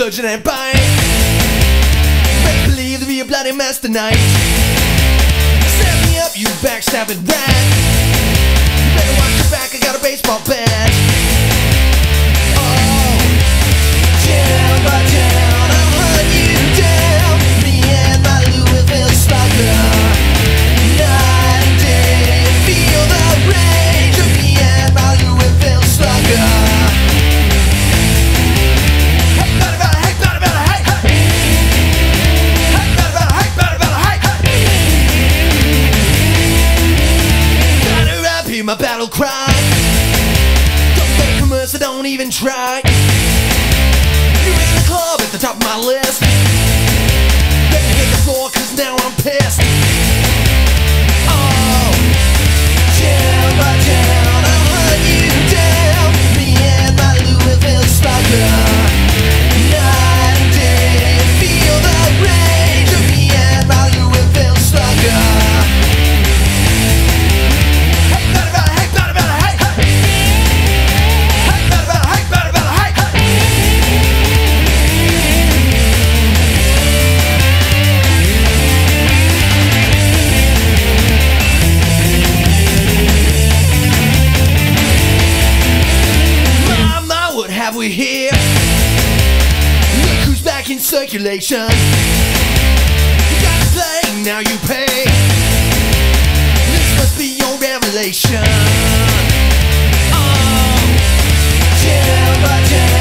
bludgeon and bite. Better believe to be a bloody mess tonight. Set me up, you backstabbing rat. You better watch your back, I got a baseball bat. Oh, down by down, I'll hunt you down. Me and my Louisville Slugger. Night and day, feel the rage of me and my Louisville Slugger. My battle cry. Don't beg for mercy, don't even try. You're in the club at the top of my list. Better hit the floor cause now I'm pissed. Oh, down by down, I'll hunt you down. Me and my Louisville Slugger. Night and day, feel the rage of me and my Louisville Slugger. Have we here? Look who's back in circulation. You got to play, now you pay. This must be your revelation. Oh, down by down.